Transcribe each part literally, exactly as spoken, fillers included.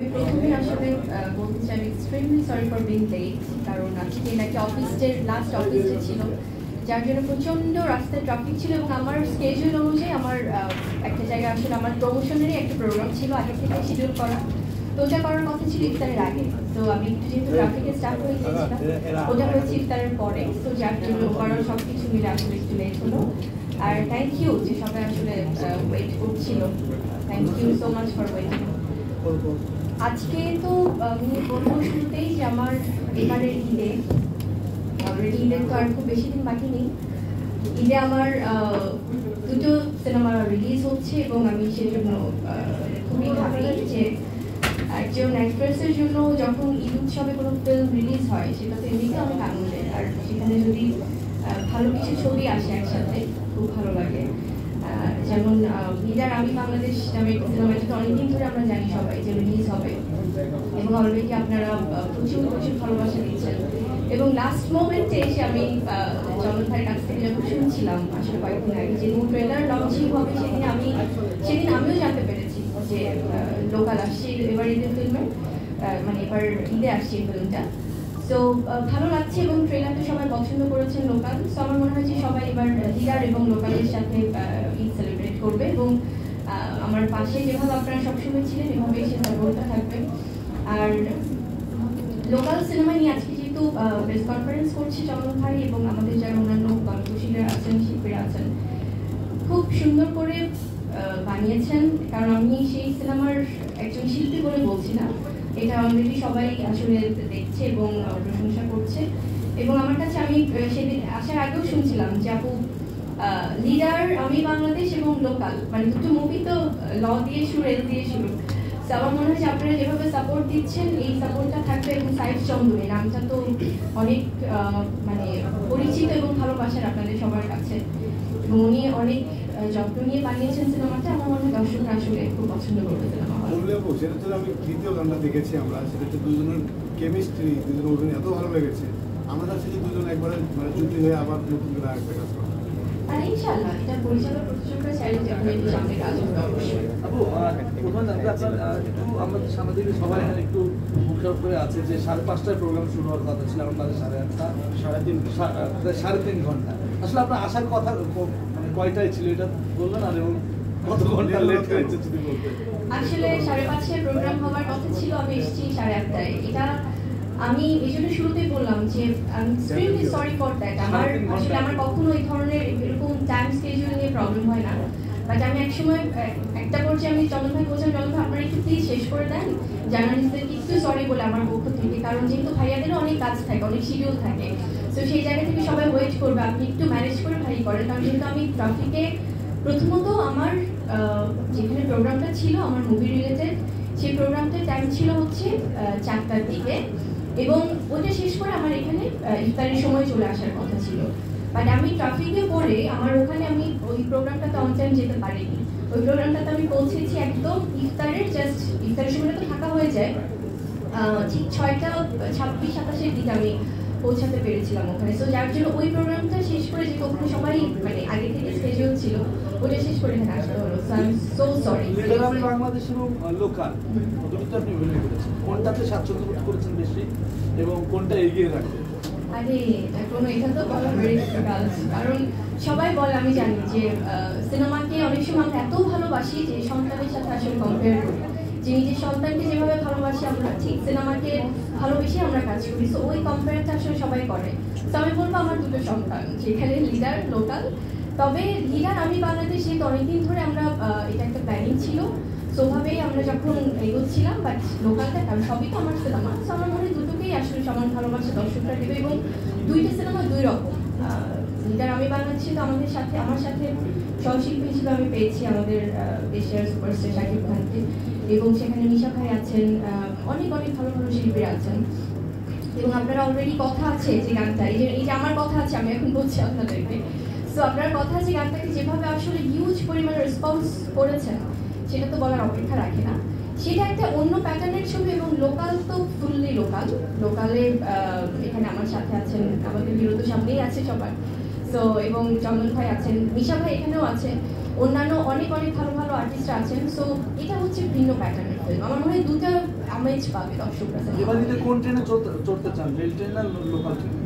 প্রথমে আসলে বলতে চাই extremely sorry for being late, কারণ আজকে নাকি office day last office day ছিল, যার জন্য প্রচণ্ড রাস্তায় ট্রাফিক ছিল এবং আমার স্কেজুল অনুযায়ী আমার একটা জায়গায় আসলে আমার প্রমোশনেরই একটা প্রোগ্রাম ছিল আগে থেকে শিডিউল করা, তো ওটা করার কথা ছিল ইফতারের আগে। তো আমি একটু যেহেতু ট্রাফিকে স্টার্ট হয়ে গিয়েছিলাম, ওটা হয়েছে ইফতারের পরে, তো যার জন্য ওভারঅল সব কিছু মিলে আসলে একটু লেট হলো। আর থ্যাংক ইউ যে সবাই আসলে ওয়েট করছিল, thank you so much for waiting. আজকে তো আমি বলবো শুরুতেই যে আমার এবারের ঈদে, অলরেডি ঈদের তো আর খুব বেশি দিন বাকি নেই, ঈদে আমার দুটো সিনেমা রিলিজ হচ্ছে এবং আমি সেজন্য খুবই ভাবি যে একজন অ্যাক্ট্রেসের জন্য যখন ঈদ উৎসবে কোনো ফিল্ম রিলিজ হয় সেটা তো এমনিতে অনেক আনন্দের, আর সেখানে যদি ভালো কিছু ছবি আসে একসাথে খুব ভালো লাগে। যেমন লিডার আমি বাংলাদেশ নামে একটা সিনেমা, যেটা অনেকদিন ধরে আমরা জানি সবাই যে রিলিজ হবে এবং অলরেডি আপনারা প্রচুর প্রচুর ভালোবাসা দিচ্ছেন। এবং লাস্ট মোমেন্টে এসে আমি চন্দন ভাইয়ের কাছ থেকে যখন শুনছিলাম আসলে কয়েকদিন আগে যেদিন ট্রেলার লঞ্চিং হবে সেদিন আমি সেদিন আমিও জানতে পেরেছি যে লোকাল আসছে এবার ঈদের ফিল্মে, মানে এবার ঈদে আসছে এই ফিল্মটা। তো ভালো লাগছে এবং ট্রেলারটা সবাই পছন্দ করেছেন লোকাল, তো আমার মনে হয় যে সবাই এবার লিডার এবং লোকালের সাথে ঈদ সেলিব্রেট করবে এবং আমার পাশে যেভাবে আপনারা সবসময় ছিলেন এভাবেই সে সাপোর্টটা থাকবে। আর লোকাল সিনেমা নিয়ে আজকে যেহেতু প্রেস কনফারেন্স করছি চন্দন ভাই এবং আমাদের যারা অন্যান্য গল্পশিল্পীরা আছেন শিল্পীরা আছেন, খুব সুন্দর করে বানিয়েছেন, কারণ আমি সেই সিনেমার একজন শিল্পী বলে বলছি না, এটা অলরেডি সবাই আসলে দেখছে এবং প্রশংসা করছে। এবং আমার কাছে আমি সেদিন আসার আগেও শুনছিলাম যে আপু লিডার আমি বাংলাদেশ এবং লোকাল মানে দুটো মুভি তো ল দিয়ে শুরু এল দিয়ে শুরু, তো আমার মনে হয় যে আপনারা যেভাবে সাপোর্ট দিচ্ছেন এই সাপোর্টটা থাকবে। এবং সাইফ চন্দন এই নামটা তো অনেক মানে পরিচিত এবং ভালোবাসার আপনাদের সবার কাছে, এবং উনি অনেক যত্ন নিয়ে বানিয়েছেন সিনেমাটা, আমার মনে হয় দর্শকরা আসলে খুব পছন্দ করবে সিনেমা। সেটা তো আমি দ্বিতীয় গানটা দেখেছি আমরা, সেটা হচ্ছে দুজনের কেমিস্ট্রি, দুজনের অভিনয় এত ভালো লেগেছে, আমরা চাচ্ছি যে দুজন একবারে মানে জুটি হয়ে আবার নতুন করে আসবে কাজ করা। আর ইনশাআল্লাহ এটা পরিচালক প্রযোজকরা চাইলে যে আপনি একটু সামনে কাজ করতে অবশ্যই। আপু প্রথমে জানতে আপনার একটু আমাদের সামাজিক সবাই এখানে একটু মুখরোপ করে আছে যে সাড়ে পাঁচটায় প্রোগ্রাম শুরু হওয়ার কথা ছিল, এখন বাজে সাড়ে আটটা, সাড়ে তিন সাড়ে তিন ঘন্টা। আসলে আপনার আসার কথা মানে কয়টায় ছিল এটা বললেন, আর এবং কত ঘন্টা লেট হয়েছে যদি বলতেন। আসলে সাড়ে পাঁচটায় প্রোগ্রাম হওয়ার কথা ছিল, আমি এসেছি সাড়ে আটটায়। এটা আমি এই জন্য শুরুতেই বললাম যে আমি এক্সট্রিমলি সরি ফর দ্যাট। আমার আসলে আমার কখনো এই ধরনের এরকম টাইম স্কেজুল নিয়ে প্রবলেম হয় না, বাট আমি একসময় একটা পর্যায়ে আমি চন্দন ভাই বলছিলাম চন্দন ভাই আপনারা একটু প্লিজ শেষ করে দেন জার্নালিস্টদেরকে একটু সরি বলে আমার পক্ষ থেকে, কারণ যেহেতু ভাইয়াদেরও অনেক কাজ থাকে অনেক শিডিউল থাকে, তো সেই জায়গা থেকে সবাই ওয়েট করবে, আপনি একটু ম্যানেজ করে ভাই করেন। কারণ যেহেতু আমি ট্রাফিকে প্রথমত আমার যেখানে প্রোগ্রামটা ছিল আমার মুভি রিলেটেড, সেই প্রোগ্রামটার টাইম ছিল হচ্ছে চারটার দিকে এবং ওটা শেষ করে আমার এখানে ইফতারের সময় চলে আসার কথা ছিল, বাট আমি ট্রাফিকে পড়ে আমার ওখানে আমি ওই প্রোগ্রামটাতে অন টাইম যেতে পারিনি। ওই প্রোগ্রামটাতে আমি পৌঁছেছি একদম ইফতারের জাস্ট ইফতারের সময় তো থাকা হয়ে যায়, ঠিক ছয়টা ছাব্বিশ সাতাশের দিকে আমি পৌঁছাতে পেরেছিলাম ওখানে। সো যার জন্য ওই প্রোগ্রামটা শেষ করে যেহেতু ওখানে সবাই মানে আগে থেকে স্কেজুল ছিল, ওটা শেষ করে এখানে আসতে হলো। So I am so sorry. Bangladesh এবং লোকাল দুটোতে আপনি অভিনয় করেছেন, কোনটাতে স্বাচ্ছন্দ্য বোধ করেছেন বেশি এবং কোনটা এগিয়ে রাখবে? আরে এখন এটা তো বলা ভেরি ডিফিকাল্ট, কারণ সবাই বলে আমি জানি যে সিনেমাকে অনেক সময় আমরা এত ভালোবাসি যে সন্তানের সাথে আসলে কম্পেয়ার করি, যে নিজের সন্তানকে যেভাবে ভালোবাসি আমরা ঠিক সিনেমাকে ভালোবেসে আমরা কাজ করি, সো ওই কম্পেয়ারটা আসলে সবাই করে। তো আমি বলবো আমার দুটো সন্তান, যেখানে লিডার লোকাল, তবে লিডার আমি বাংলাদেশ যেহেতু অনেকদিন ধরে আমরা এটা একটা প্ল্যানিং ছিল, সোভাবেই আমরা যখন এগোচ্ছিলাম, বাট লোকালটা কারণ সবই তো আমার সিনেমা, সো আমার মনে হয় দুটোকেই আসলে সমান ভালোবাসা দর্শকরা দেবে এবং দুইটা সিনেমা দুই রকম। লিডার আমি বাংলাদেশে তো আমাদের সাথে আমার সাথে সহশিল্পী হিসেবে আমি পেয়েছি আমাদের দেশের সুপারস্টার শাকিব খানকে, এবং সেখানে মিশা ভাই আছেন, অনেক অনেক ভালো ভালো শিল্পীরা আছেন, এবং আপনারা অলরেডি কথা আছে যে গানটা এই যে এই যে আমার কথা আছে আমি এখন বলছি আপনাদেরকে, সো আপনার কথা আছে গানটাকে যেভাবে আসলে হিউজ পরিমাণে রেসপন্স করেছেন সেটা তো বলার অপেক্ষা রাখে না। সেটা একটা অন্য প্যাটার্নের ছবি এবং লোকাল তো ফুললি লোকাল। লোকালে এখানে আমার সাথে আছেন আমাদের বিরত সামনেই আছে সবার, সো এবং চন্দন ভাই আছেন, মিশা ভাই এখানেও আছে, অন্যান্য অনেক অনেক ভালো ভালো আর্টিস্ট আছেন। সো এটা হচ্ছে ভিন্ন প্যাটার্নের ফিল্ম। আমার মনে হয় দুটো আমেজ পাবে দর্শকরা। এবার ঈদে কোন ট্রেনে চড়তে চড়তে চান, রেল ট্রেন না লোকাল ট্রেন?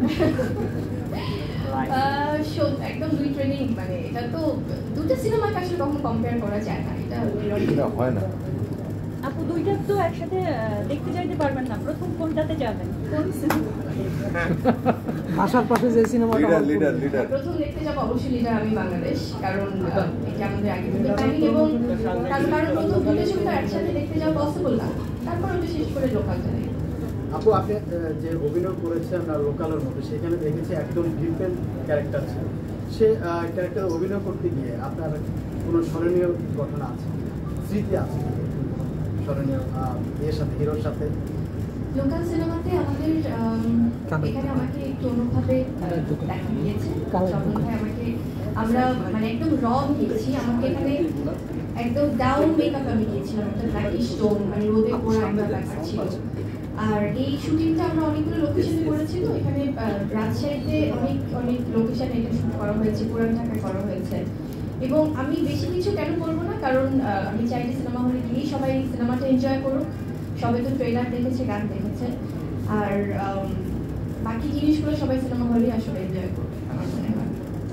একদম দুই ট্রেনিং, মানে এটা তো দুটো সিনেমাকে আসলে কখনো কম্পেয়ার করা যায় না, এটা হয় না। আপু দুইটা তো একসাথে দেখতে যাইতে পারবেন না, প্রথম কোনটাতে যাবেন? কোন সিনেমা? আশার পাশে যে সিনেমাটা লিডার লিডার লিডার প্রথম দেখতে যাবো অবশ্যই লিডার আমি বাংলাদেশ, কারণ এটা আমাদের আগে থেকে প্ল্যানিং, এবং কারণ কারণ প্রথম দুটো ছবি তো একসাথে দেখতে যাওয়া পসিবল না, তারপর ওটা শেষ করে লোকাল জানি। আপু আপনি যে অভিনয় করেছেন লোকালের মধ্যে, সেখানে দেখেছি একদম ডিফারেন্ট ক্যারেক্টার ছিল। সে ক্যারেক্টার অভিনয় করতে গিয়ে আপনার কোনো স্মরণীয় ঘটনা আছে, স্মৃতি আছে স্মরণীয় এর সাথে, হিরোর সাথে? লোকাল সিনেমাতে আমাদের এখানে আমাকে একটু অন্যভাবে দেখা গিয়েছে। স্বপন ভাই আমাকে, আমরা মানে একদম র গিয়েছি, আমাকে এখানে একদম ডাউন মেকআপ আমি গিয়েছিলাম, একটা ব্ল্যাকিশ টোন, মানে রোদে পোড়া একটা ব্যাপার ছিল। আর এই শুটিংটা আমরা অনেকগুলো লোকেশনে করেছি, তো এখানে রাজশাহীতে অনেক অনেক লোকেশনে এটা শুট করা হয়েছে, পুরান ঢাকায় করা হয়েছে। এবং আমি বেশি কিছু কেন করবো না, কারণ আমি চাই যে সিনেমা হলে গিয়েই সবাই সিনেমাটা এনজয় করুক। সবাই তো ট্রেলার দেখেছে, গান দেখেছে, আর বাকি জিনিসগুলো সবাই সিনেমা হলেই আসলে এনজয় করবে আমার মনে হয়।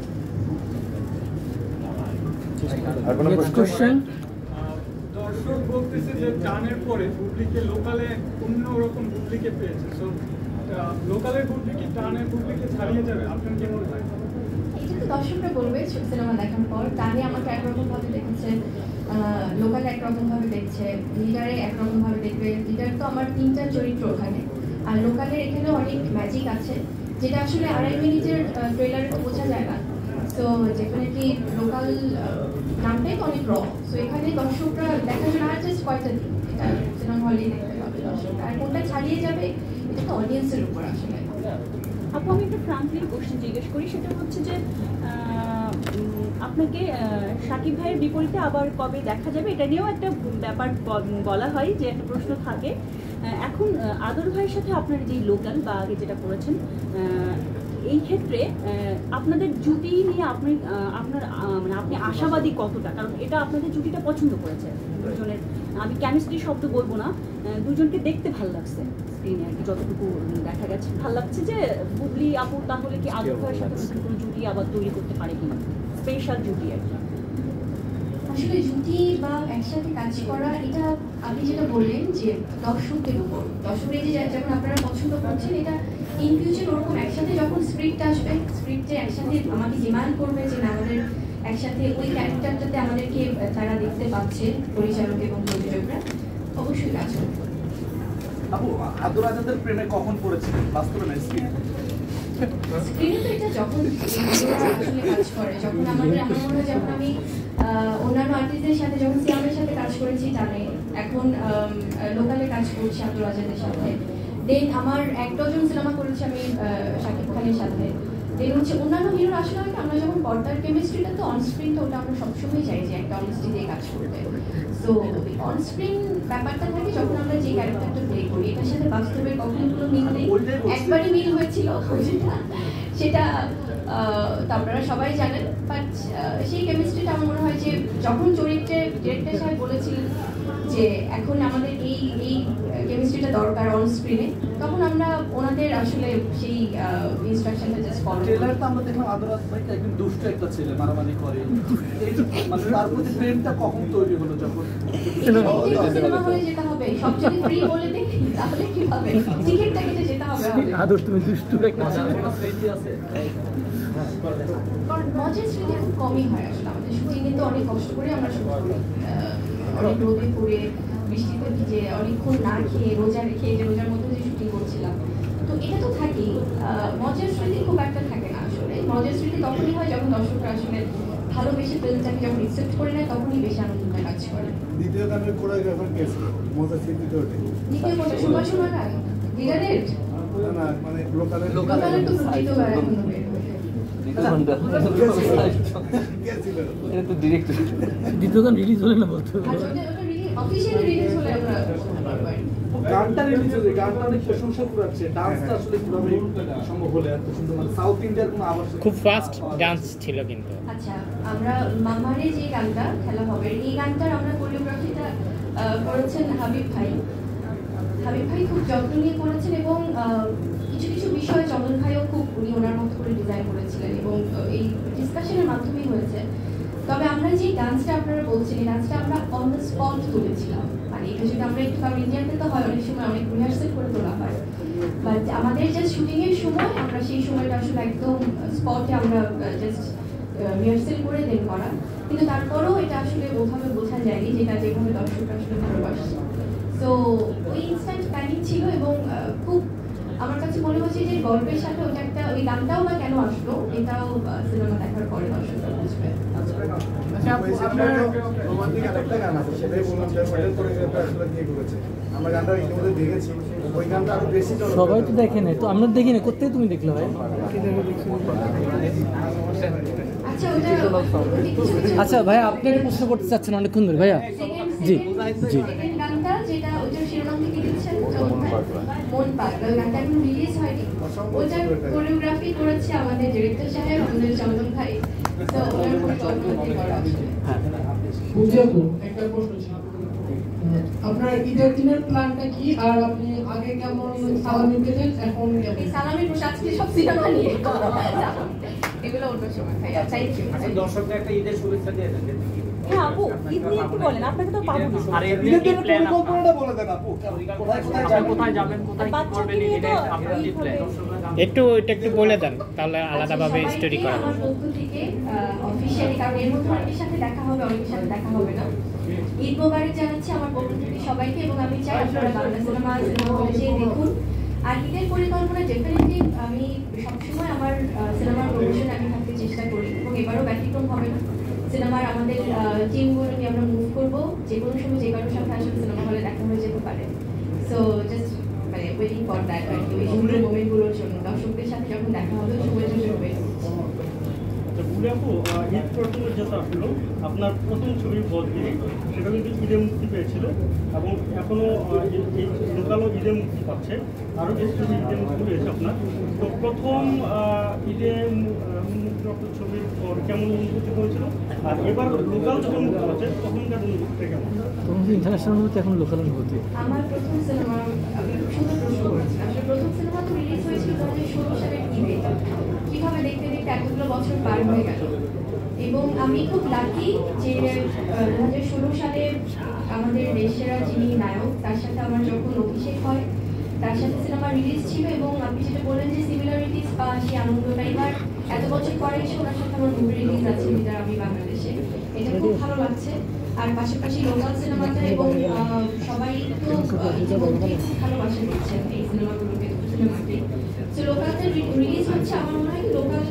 আর কোনো কোশ্চেন? দর্শক বলতেছে যে টানের পরে বুবলিকে লোকালে অন্য রকম বুবলিকে পেয়েছে, সো লোকালের বুবলি কি টানের বুবলিকে ছাড়িয়ে যাবে, আপনার কি মনে হয়? এটা তো দর্শকরা বলবে সিনেমা দেখার পর। টানে আমাকে একরকম ভাবে দেখেছে, লোকালে একরকম ভাবে দেখছে, লিডারে একরকম ভাবে দেখবে। লিডার তো আমার তিনটা চরিত্র ওখানে, আর লোকালের এখানে অনেক ম্যাজিক আছে, যেটা আসলে আড়াই মিনিটের ট্রেলারে তো বোঝা যায় না। তো ডেফিনেটলি লোকাল নামটাই তো অনেক র, সো এখানে দর্শকরা দেখার জন্য আর জাস্ট কয়টা দিন এটা সিনেমা হলেই দেখতে পাবে দর্শকরা, আর কোনটা ছাড়িয়ে যাবে এটা তো অডিয়েন্সের উপর আসলে। আপু আমি একটা ফ্রাঙ্কলি কোশ্চেন জিজ্ঞেস করি, সেটা হচ্ছে যে আপনাকে শাকিব ভাইয়ের বিপরীতে আবার কবে দেখা যাবে, এটা নিয়েও একটা ব্যাপার বলা হয়, যে একটা প্রশ্ন থাকে। এখন আদর ভাইয়ের সাথে আপনার যে লোকাল বা আগে যেটা করেছেন, এই ক্ষেত্রে আপনাদের জুটি নিয়ে আপনি আপনার মানে আপনি আশাবাদী কতটা? কারণ এটা আপনাদের জুটিটা পছন্দ করেছে দুজনের, আমি কেমিস্ট্রি শব্দ বলবো না, দুজনকে দেখতে ভালো লাগছে স্ক্রিনে আর কি, যতটুকু দেখা গেছে ভালো লাগছে। যে বুবলি আপু তাহলে কি আদর ভাইয়ের সাথে কোনো জুটি আবার তৈরি করতে পারে কিনা, স্পেশাল জুটি আর কি? আসলে জুটি বা একসাথে কাজ করা, এটা আপনি যেটা বললেন যে দর্শকদের উপর, দর্শকরা যে যেমন আপনারা পছন্দ করছেন, এটা ইন ফিউচার ওরকম একসাথে যখন স্ক্রিপ্ট আসবে, স্ক্রিপ্টে একসাথে আমাকে ডিমান্ড করবে যে না আমাদের একসাথে ওই ক্যারেক্টারটাতে আমাদেরকে তারা দেখতে পাচ্ছে, পরিচালক এবং প্রযোজকরা, অবশ্যই কাজ করবে। আপু আদর আজাদের প্রেমে কখন পড়েছিলেন, বাস্তবে না স্ক্রিনে? স্ক্রিনে তো এটা যখন আসলে কাজ করে, যখন আমাদের আমার মনে হয় যখন আমি অন্যান্য আর্টিস্টদের সাথে, যখন সিয়ামের সাথে কাজ করেছি টানে, এখন লোকালে কাজ করছি আব্দুল রাজাদের সাথে, দেন আমার এক ডজন সিনেমা করেছি আমি শাকিব খানের সাথে, দেন হচ্ছে অন্যান্য হিরোর আসলে হয় আমরা যখন পর্দার কেমিস্ট্রিটা তো অনস্ক্রিন, তো ওটা আমরা সবসময় চাই যে একটা অনেস্টি দিয়ে কাজ করতে। সো অনস্ক্রিন ব্যাপারটা থাকে যখন আমরা যে ক্যারেক্টারটা প্লে করি, এটার সাথে বাস্তবের কখনো কোনো মিল নেই, একবারই মিল হয়েছিল সেটা সেটা তো আপনারা সবাই জানেন। বাট সেই কেমিস্ট্রিটা আমার মনে হয় যে যখন চরিত্রে ডিরেক্টর সাহেব বলেছিলেন যে এখন আমাদের এই এই কেমিস্ট্রিটা দরকার অন স্ক্রিনে, তখন আমরা ওনাদের আসলে সেই ইনস্ট্রাকশনটা জাস্ট ফলো করি। ট্রেলারটা আমরা দেখলাম আদরাজ ভাই একদম দুষ্ট একটা ছেলে, মারামারি করে, এই মানে তার প্রতি প্রেমটা কখন তৈরি হলো? যখন সিনেমা হলে যেতে হবে, সব যদি ফ্রি বলে দেখি তাহলে কি হবে, টিকিটটা কেটে যেতে হবে। আদর তুমি দুষ্টু একটা স্মৃতি আছে, কারণ মজার স্মৃতি খুব কমই হয় আসলে আমাদের শুটিংয়ে, তো অনেক কষ্ট করে আমরা শুট করি, অনেক রোদে পড়ে বৃষ্টিতে ভিজে অনেকক্ষণ না খেয়ে রোজা রেখে, যে রোজার মধ্যে যে শুটিং করছিলাম, তো এটা তো থাকেই। মজার স্মৃতি খুব একটা থাকে না আসলে, মজার স্মৃতি তখনই হয় যখন দর্শকরা আসলে ভালোবেসে ফিল্মটাকে যখন অ্যাকসেপ্ট করে নেয়, তখনই বেশি আনন্দটা কাজ করে। দ্বিতীয় গানের কোরিওগ্রাফার কে ছিল? মজার স্মৃতিতে ওঠে দ্বিতীয় কথা সময় সময় না লিডারের না, মানে লোকালের লোকালের তো দ্বিতীয় গান এখনো বের হয়েছে। দ্বিতীয় গান রিলিজ হলে না বলতে অফিসিয়ালি রিলিজ হলে আমরা গানটা রিলিজ হয়েছে, গানটা অনেক প্রশংসা কুড়াচ্ছে, ডান্সটা আসলে কিভাবে সম্ভব হলো এত সুন্দর, মানে সাউথ ইন্ডিয়ার কোনো আবার খুব ফাস্ট ডান্স ছিল কিন্তু। আচ্ছা, আমরা মামারে যে গানটা খেলা হবে এই গানটার আমরা কোরিওগ্রাফিটা করেছেন হাবিব ভাই। হাবিব ভাই খুব যত্ন নিয়ে করেছেন এবং কিছু কিছু বিষয়ে চন্দন ভাইও খুব উনি ওনার মতো করে ডিজাইন করেছিলেন এবং এই ডিসকাশনের মাধ্যমেই হয়েছে। তবে আমরা যে ডান্সটা আপনারা বলছেন এই ডান্সটা আমরা অন দ্য স্পট তুলেছিলাম, মানে এটা যদি আমরা একটু কারণ ইন্ডিয়াতে তো হয় অনেক সময় অনেক রিহার্সাল করে তোলা হয়, বাট আমাদের জাস্ট শুটিংয়ের সময় আমরা সেই সময়টা আসলে একদম স্পটে আমরা জাস্ট রিহার্সাল করে দেন করা, কিন্তু তারপরেও এটা আসলে ওভাবে বোঝা যায়নি যেটা যেভাবে দর্শকরা আসলে ভালোবাসছে। তো ওই ইনস্ট্যান্ট প্যানিক ছিল এবং খুব আমার কাছে মনে হচ্ছে যে গল্পের সাথে ওটা একটা ওই গানটাও বা কেন আসলো এটাও সিনেমা দেখার পরে দর্শকরা বুঝবে। রোমান্টিক আরেকটা গান আছে, সেটাই বললাম যে হোটেল কোরিওগ্রাফি আসলে কে করেছে। আমরা গানটা ইতিমধ্যে দেখেছি, ওই গানটা আরো বেশি চলে। সবাই তো দেখে নাই, তো আমরা দেখি না, কোথায় তুমি দেখলে ভাই? আচ্ছা ওটা আচ্ছা ভাই, আপনি একটা প্রশ্ন করতে চাচ্ছেন অনেকক্ষণ ধরে ভাইয়া। জি জি সেকেন্ড গানটা যেটা ওটার শিরোনাম থেকে দিচ্ছেন মন পাগলা, ওই গানটা এখন রিলিজ হয়নি, ওটার কোরিওগ্রাফি করেছে আমাদের ডিরেক্টর সাহেব, আমাদের চন্দন ভাই। তো ওনার পরিকল্পনা দিয়ে করা আসলে। একটা প্রশ্ন ছিল, আপনার ঈদের দিনের প্ল্যানটা কি, আর আপনি আগে কেমন সালামি পেতেন এখন এই সালামি আজকে সব সিনেমা নিয়ে এগুলো অন্য সময় ভাই। Thank you. দর্শকদের একটা ঈদের শুভেচ্ছা দিয়ে দেন। হ্যাঁ আপু, ঈদ নিয়ে একটু বলেন, আপনাকে তো পাবো না। আর ঈদের দিনের পরিকল্পনাটা বলে দেন আপু, কোথায় কোথায় যাবেন, কোথায় যাবেন, কোথায় কি করবেন ঈদে, আপনার কি প্ল্যান? একটু এটা একটু বলে দেন, তাহলে আলাদাভাবে স্টোরি করা আমার পক্ষ থেকে অফিশিয়ালি, কারণ এর মধ্যে অনেকের সাথে দেখা হবে অনেকের সাথে দেখা হবে না, ঈদ মোবারক জানাচ্ছি আমার পক্ষ থেকে সবাইকে এবং আমি চাই আপনারা বাংলা সিনেমা সিনেমা হলে যেয়ে দেখুন। আর ঈদের পরিকল্পনা ডেফিনেটলি আমি সবসময় আমার সিনেমার প্রমোশনে আমি থাকতে চেষ্টা করি এবং এবারও ব্যতিক্রম হবে না। সিনেমার আমাদের টিমগুলো নিয়ে আমরা মুভ করবো, যে কোনো সময় যে কারোর সাথে আসলে সিনেমা হলে দেখা হয়ে যেতে পারে। সো জাস্ট মানে ওয়েটিং ফর দ্যাট আর কি, ওই সুন্দর মোমেন্টগুলোর জন্য দর্শকদের সাথে যখন দেখা হবে সময়টার জন্য ওয়েট করছি। আপু, ঈদ প্রথমে যেটা আসলো আপনার প্রথম ছবি বদলি, সেটা কিন্তু ঈদে মুক্তি পেয়েছিল এবং এখনো লোকালও ঈদে মুক্তি পাচ্ছে, আরও বেশ ছবি ঈদে মুক্তি পেয়েছে আপনার। তো প্রথম ঈদে মুক্তিপ্রাপ্ত ছবির পর কেমন অনুভূতি হয়েছিল, আর এবার লোকাল যখন মুক্তি পাচ্ছে তখনকার অনুভূতিটা কেমন? তখন তো ইন্টারন্যাশনাল অনুভূতি, এখন লোকাল অনুভূতি। আমার প্রথম সিনেমা, আমি খুব সুন্দর প্রশ্ন করেছিলাম, আসলে প্রথম সিনেমা তো রিলিজ হয়েছিল দু হাজার ষোলো সালের ঈদে, কীভাবে দেখতে দেখতে এতগুলো বছর পার হয়ে গেল এবং আমি খুব লাকি যে দু হাজার ষোলো সালে আমাদের দেশের যিনি নায়ক তার সাথে আমার যখন অভিষেক হয়, তার সাথে সিনেমা রিলিজ ছিল এবং আপনি যেটা বললেন যে সিমিলারিটিস বা সেই আনন্দটা এবার এত বছর পরে এসে ওনার সাথে আমার মুভি রিলিজ আছে যেটা আমি বাংলাদেশে, এটা খুব ভালো লাগছে। আর পাশাপাশি লোকাল সিনেমাটা এবং সবাই তো ইতিমধ্যে খুব ভালোবাসা দিচ্ছেন এই সিনেমাগুলোকে, সিনেমাকে। তো লোকালটা রিলিজ হচ্ছে, আমার মনে হয় লোকাল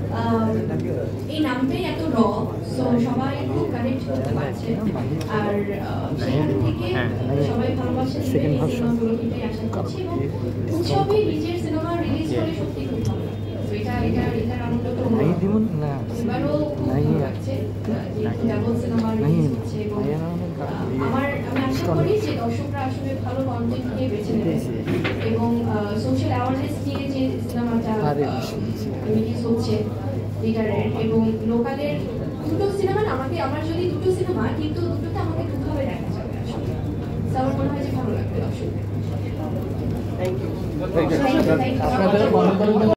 এই নামটাই এত র, সো সবাই খুব কানেক্ট করতে পারছে আর সেখান থেকে সবাই ভালোবাসা দিবে এই সিনেমাগুলো, এটাই আশা করছি। এবং উৎসবে নিজের সিনেমা রিলিজ করে সত্যি খুব ভালো লাগে, এটা এটা এটার আনন্দ তো এবারও খুব ভালো লাগছে যে ডাবল সিনেমা রিলিজ হচ্ছে এবং আমার আমি আশা করি যে দর্শকরা আসলে ভালো কন্টেন্ট নিয়ে বেছে নেবে এবং সোশ্যাল অ্যাওয়ারনেস নিয়ে যে সিনেমাটা রিলিজ হচ্ছে লিডারের এবং লোকালের দুটো সিনেমা, আমাকে আমার যদি দুটো সিনেমা কিন্তু দুটোতে আমাকে দুভাবে দেখা যাবে আসলে, আমার মনে হয় যে ভালো লাগবে দর্শকদের। Thank you.